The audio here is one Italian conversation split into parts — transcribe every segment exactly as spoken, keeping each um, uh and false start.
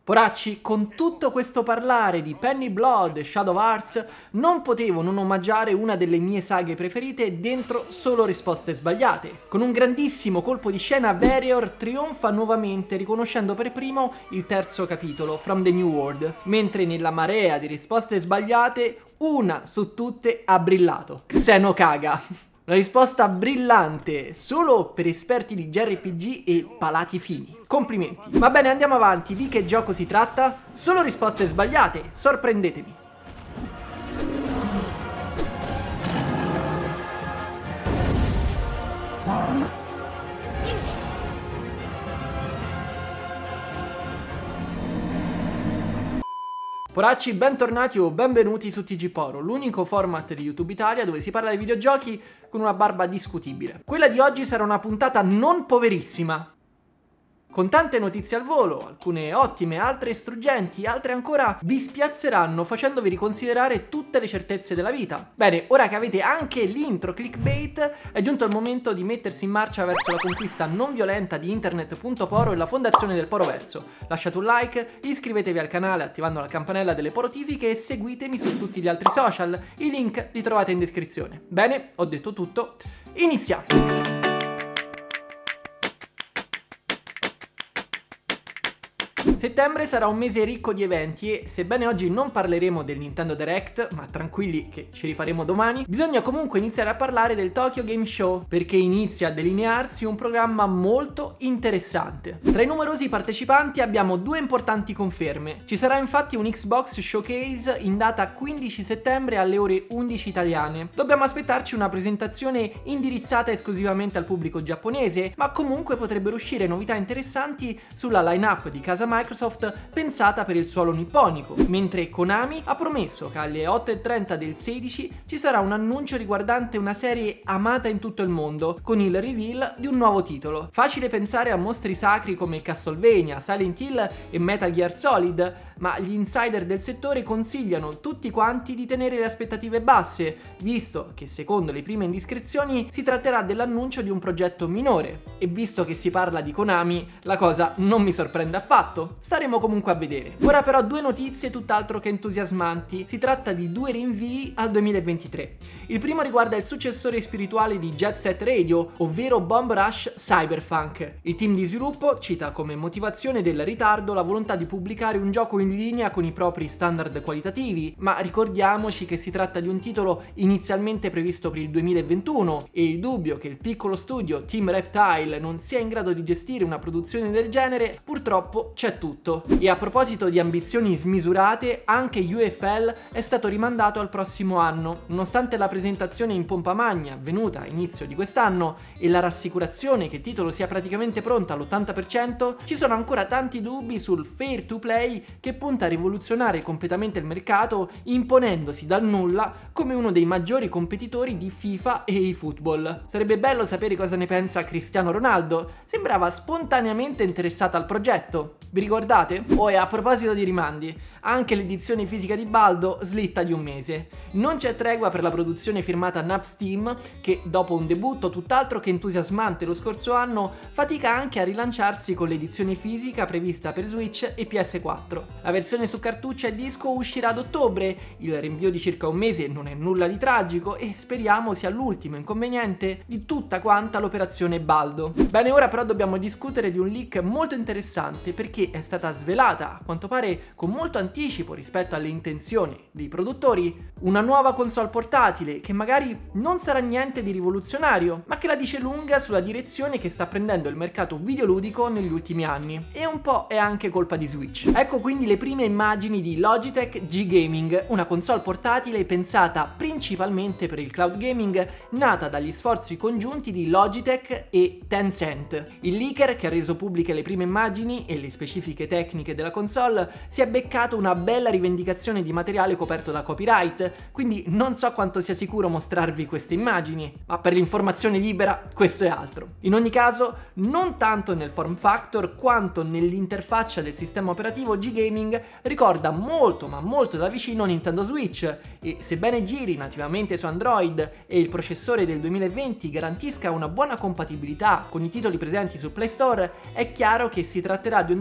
Poracci, con tutto questo parlare di Penny Blood e Shadow Hearts, non potevo non omaggiare una delle mie saghe preferite dentro solo risposte sbagliate. Con un grandissimo colpo di scena, Warrior trionfa nuovamente riconoscendo per primo il terzo capitolo, From the New World, mentre nella marea di risposte sbagliate, una su tutte ha brillato. Xenokaga. Una risposta brillante, solo per esperti di J R P G e palati fini. Complimenti. Va bene, andiamo avanti. Di che gioco si tratta? Solo risposte sbagliate, sorprendetemi. Poracci, bentornati o benvenuti su T G Poro, l'unico format di YouTube Italia dove si parla di videogiochi con una barba discutibile. Quella di oggi sarà una puntata non poverissima, con tante notizie al volo, alcune ottime, altre struggenti, altre ancora vi spiazzeranno facendovi riconsiderare tutte le certezze della vita. Bene, ora che avete anche l'intro clickbait, è giunto il momento di mettersi in marcia verso la conquista non violenta di internet punto poro e la fondazione del Poroverso. Lasciate un like, iscrivetevi al canale attivando la campanella delle porotifiche e seguitemi su tutti gli altri social, i link li trovate in descrizione. Bene, ho detto tutto, iniziamo! Settembre sarà un mese ricco di eventi e sebbene oggi non parleremo del Nintendo Direct, ma tranquilli che ci rifaremo domani, bisogna comunque iniziare a parlare del Tokyo Game Show perché inizia a delinearsi un programma molto interessante. Tra i numerosi partecipanti abbiamo due importanti conferme. Ci sarà infatti un Xbox Showcase in data quindici settembre alle ore undici italiane. Dobbiamo aspettarci una presentazione indirizzata esclusivamente al pubblico giapponese, ma comunque potrebbero uscire novità interessanti sulla line-up di casa Microsoft pensata per il suolo nipponico, mentre Konami ha promesso che alle otto e trenta del sedici ci sarà un annuncio riguardante una serie amata in tutto il mondo, con il reveal di un nuovo titolo. Facile pensare a mostri sacri come Castlevania, Silent Hill e Metal Gear Solid, ma gli insider del settore consigliano tutti quanti di tenere le aspettative basse, visto che secondo le prime indiscrezioni si tratterà dell'annuncio di un progetto minore, e visto che si parla di Konami, la cosa non mi sorprende affatto. Staremo comunque a vedere. Ora però due notizie tutt'altro che entusiasmanti. Si tratta di due rinvii al duemilaventitré. Il primo riguarda il successore spirituale di Jet Set Radio, ovvero Bomb Rush Cyberpunk. Il team di sviluppo cita come motivazione del ritardo la volontà di pubblicare un gioco in linea con i propri standard qualitativi, ma ricordiamoci che si tratta di un titolo inizialmente previsto per il duemilaventuno e il dubbio che il piccolo studio Team Reptile non sia in grado di gestire una produzione del genere purtroppo c'è tutto. E a proposito di ambizioni smisurate, anche U F L è stato rimandato al prossimo anno. Nonostante la presentazione in pompa magna avvenuta a inizio di quest'anno e la rassicurazione che il titolo sia praticamente pronto all'ottanta per cento, ci sono ancora tanti dubbi sul fair to play che punta a rivoluzionare completamente il mercato imponendosi dal nulla come uno dei maggiori competitori di FIFA e eFootball. Sarebbe bello sapere cosa ne pensa Cristiano Ronaldo, sembrava spontaneamente interessato al progetto. Vi ricordate? Oh, e a proposito di rimandi, anche l'edizione fisica di Baldo slitta di un mese. Non c'è tregua per la produzione firmata Naps Team che, dopo un debutto tutt'altro che entusiasmante lo scorso anno, fatica anche a rilanciarsi con l'edizione fisica prevista per Switch e P S quattro. La versione su cartuccia e disco uscirà ad ottobre, il rinvio di circa un mese non è nulla di tragico e speriamo sia l'ultimo inconveniente di tutta quanta l'operazione Baldo. Bene, ora però dobbiamo discutere di un leak molto interessante perché è stata svelata, a quanto pare con molto anticipo rispetto alle intenzioni dei produttori, una nuova console portatile che magari non sarà niente di rivoluzionario, ma che la dice lunga sulla direzione che sta prendendo il mercato videoludico negli ultimi anni. E un po' è anche colpa di Switch. Ecco quindi le prime immagini di Logitech G Gaming, una console portatile pensata principalmente per il cloud gaming, nata dagli sforzi congiunti di Logitech e Tencent. Il leaker che ha reso pubbliche le prime immagini e le specifiche tecniche della console si è beccato una bella rivendicazione di materiale coperto da copyright, quindi non so quanto sia sicuro mostrarvi queste immagini, ma per l'informazione libera questo è altro. In ogni caso, non tanto nel form factor quanto nell'interfaccia del sistema operativo, G Gaming ricorda molto ma molto da vicino Nintendo Switch e sebbene giri nativamente su Android e il processore del duemilaventi garantisca una buona compatibilità con i titoli presenti sul Play Store, è chiaro che si tratterà di un device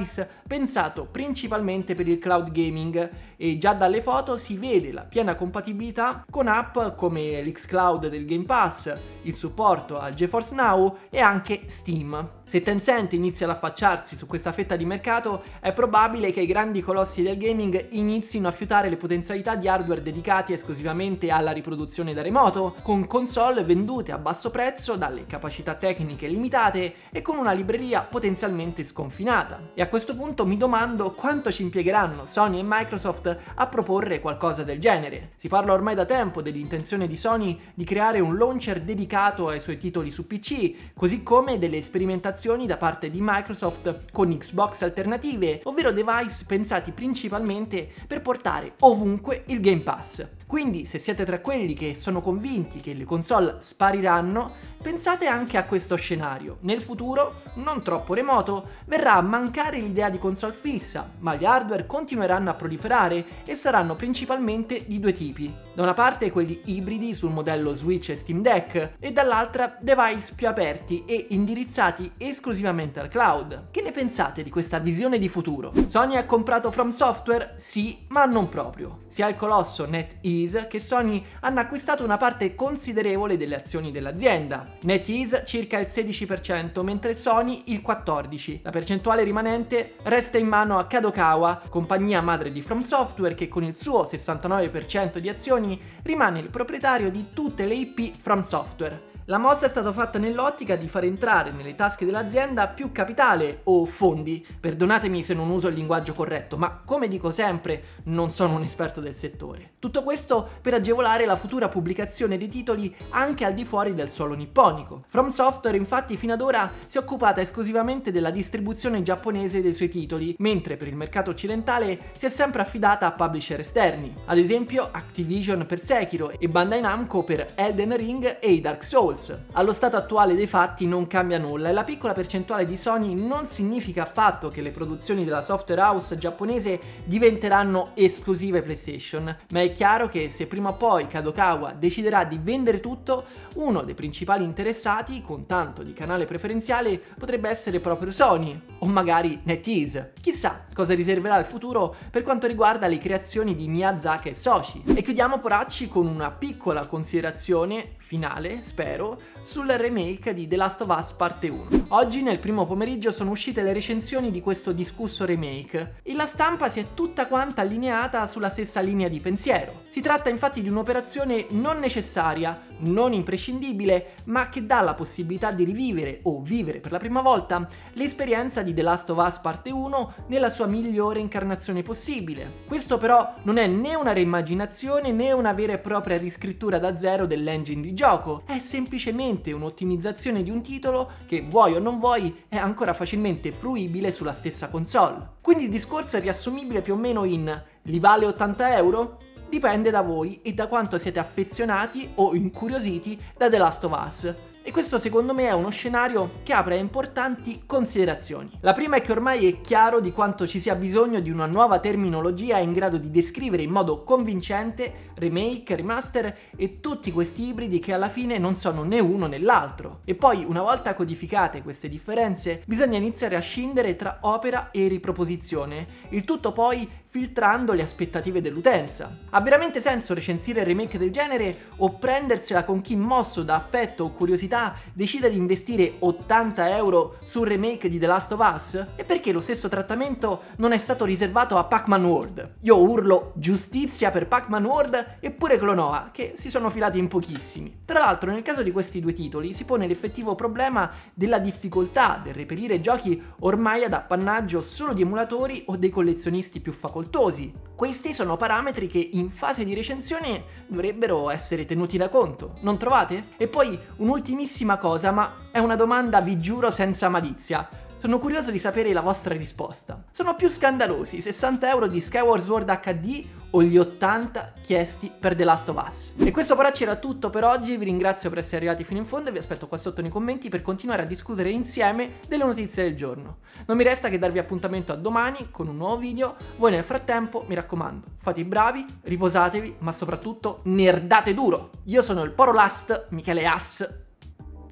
device pensato principalmente per il cloud gaming e già dalle foto si vede la piena compatibilità con app come l'xCloud del Game Pass, il supporto al GeForce Now e anche Steam. Se Tencent inizia ad affacciarsi su questa fetta di mercato, è probabile che i grandi colossi del gaming inizino a fiutare le potenzialità di hardware dedicati esclusivamente alla riproduzione da remoto, con console vendute a basso prezzo, dalle capacità tecniche limitate e con una libreria potenzialmente sconfinata. E a questo punto mi domando quanto ci impiegheranno Sony e Microsoft a proporre qualcosa del genere. Si parla ormai da tempo dell'intenzione di Sony di creare un launcher dedicato ai suoi titoli su P C, così come delle sperimentazioni da parte di Microsoft con Xbox alternative, ovvero device pensati principalmente per portare ovunque il Game Pass. Quindi, se siete tra quelli che sono convinti che le console spariranno, pensate anche a questo scenario. Nel futuro, non troppo remoto, verrà a mancare l'idea di console fissa, ma gli hardware continueranno a proliferare e saranno principalmente di due tipi. Da una parte quelli ibridi sul modello Switch e Steam Deck, e dall'altra device più aperti e indirizzati esclusivamente al cloud. Che ne pensate di questa visione di futuro? Sony ha comprato From Software? Sì, ma non proprio. Sia il colosso NetEase che Sony hanno acquistato una parte considerevole delle azioni dell'azienda. NetEase circa il sedici per cento, mentre Sony il quattordici per cento. La percentuale rimanente resta in mano a Kadokawa, compagnia madre di From Software, che con il suo sessantanove per cento di azioni rimane il proprietario di tutte le I P From Software. La mossa è stata fatta nell'ottica di far entrare nelle tasche dell'azienda più capitale o fondi, perdonatemi se non uso il linguaggio corretto, ma come dico sempre non sono un esperto del settore. Tutto questo per agevolare la futura pubblicazione dei titoli anche al di fuori del suolo nipponico. From Software infatti fino ad ora si è occupata esclusivamente della distribuzione giapponese dei suoi titoli, mentre per il mercato occidentale si è sempre affidata a publisher esterni, ad esempio Activision per Sekiro e Bandai Namco per Elden Ring e i Dark Souls. Allo stato attuale dei fatti non cambia nulla e la piccola percentuale di Sony non significa affatto che le produzioni della software house giapponese diventeranno esclusive PlayStation, ma è chiaro che se prima o poi Kadokawa deciderà di vendere tutto, uno dei principali interessati con tanto di canale preferenziale potrebbe essere proprio Sony o magari NetEase. Chissà cosa riserverà il futuro per quanto riguarda le creazioni di Miyazaki e Soshi. E chiudiamo poracci con una piccola considerazione finale, spero, sul remake di The Last of Us Parte uno. Oggi nel primo pomeriggio sono uscite le recensioni di questo discusso remake e la stampa si è tutta quanta allineata sulla stessa linea di pensiero. Si tratta infatti di un'operazione non necessaria, non imprescindibile, ma che dà la possibilità di rivivere o vivere per la prima volta l'esperienza di The Last of Us Parte uno nella sua migliore incarnazione possibile. Questo però non è né una reimmaginazione né una vera e propria riscrittura da zero dell'engine di gioco, è semplicemente un'ottimizzazione di un titolo che, vuoi o non vuoi, è ancora facilmente fruibile sulla stessa console. Quindi il discorso è riassumibile più o meno in: li vale ottanta euro? Dipende da voi e da quanto siete affezionati o incuriositi da The Last of Us. E questo secondo me è uno scenario che apre a importanti considerazioni. La prima è che ormai è chiaro di quanto ci sia bisogno di una nuova terminologia in grado di descrivere in modo convincente remake, remaster e tutti questi ibridi che alla fine non sono né uno né l'altro. E poi, una volta codificate queste differenze, bisogna iniziare a scindere tra opera e riproposizione, il tutto poi filtrando le aspettative dell'utenza. Ha veramente senso recensire remake del genere o prendersela con chi, mosso da affetto o curiosità, decide di investire ottanta euro sul remake di The Last of Us? E perché lo stesso trattamento non è stato riservato a Pac-Man World? Io urlo giustizia per Pac-Man World e pure Klonoa, che si sono filati in pochissimi. Tra l'altro, nel caso di questi due titoli si pone l'effettivo problema della difficoltà del reperire giochi ormai ad appannaggio solo di emulatori o dei collezionisti più facoltosi. Questi sono parametri che in fase di recensione dovrebbero essere tenuti da conto, non trovate? E poi un'ultimissima cosa, ma è una domanda, vi giuro, senza malizia. Sono curioso di sapere la vostra risposta. Sono più scandalosi i sessanta euro di Skyward Sword acca di o gli ottanta chiesti per The Last of Us? E questo poracci era tutto per oggi, vi ringrazio per essere arrivati fino in fondo e vi aspetto qua sotto nei commenti per continuare a discutere insieme delle notizie del giorno. Non mi resta che darvi appuntamento a domani con un nuovo video. Voi nel frattempo, mi raccomando, fate i bravi, riposatevi, ma soprattutto nerdate duro. Io sono il Porolast, Michele As. Ciao!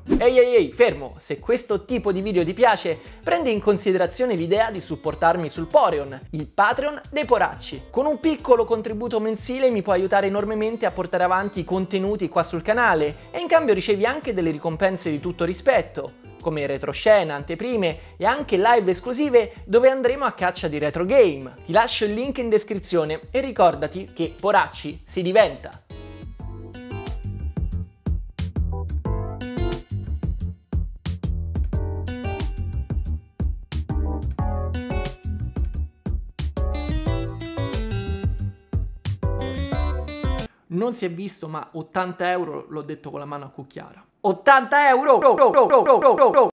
Ehi ehi ehi, fermo! Se questo tipo di video ti piace, prendi in considerazione l'idea di supportarmi sul Poreon, il Patreon dei poracci. Con un piccolo contributo mensile mi puoi aiutare enormemente a portare avanti i contenuti qua sul canale e in cambio ricevi anche delle ricompense di tutto rispetto, come retroscena, anteprime e anche live esclusive dove andremo a caccia di retro game. Ti lascio il link in descrizione e ricordati che poracci si diventa! Non si è visto, ma ottanta euro l'ho detto con la mano a cucchiara. ottanta euro!